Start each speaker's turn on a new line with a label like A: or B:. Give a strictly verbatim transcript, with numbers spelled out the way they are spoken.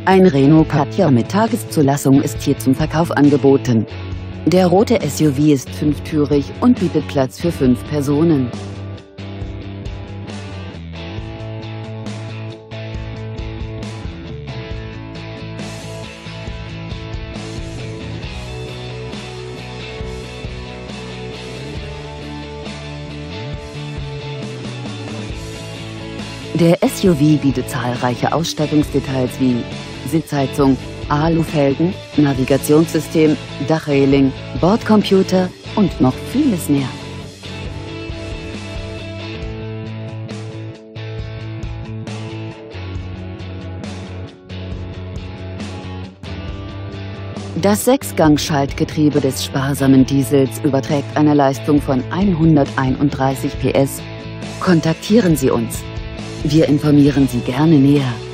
A: Ein Renault Kadjar mit Tageszulassung ist hier zum Verkauf angeboten. Der rote S U V ist fünftürig und bietet Platz für fünf Personen. Der S U V bietet zahlreiche Ausstattungsdetails wie Sitzheizung, Alufelgen, Navigationssystem, Dachreling, Bordcomputer und noch vieles mehr. Das Sechsgang-Schaltgetriebe des sparsamen Diesels überträgt eine Leistung von hunderteinunddreißig P S. Kontaktieren Sie uns. Wir informieren Sie gerne näher.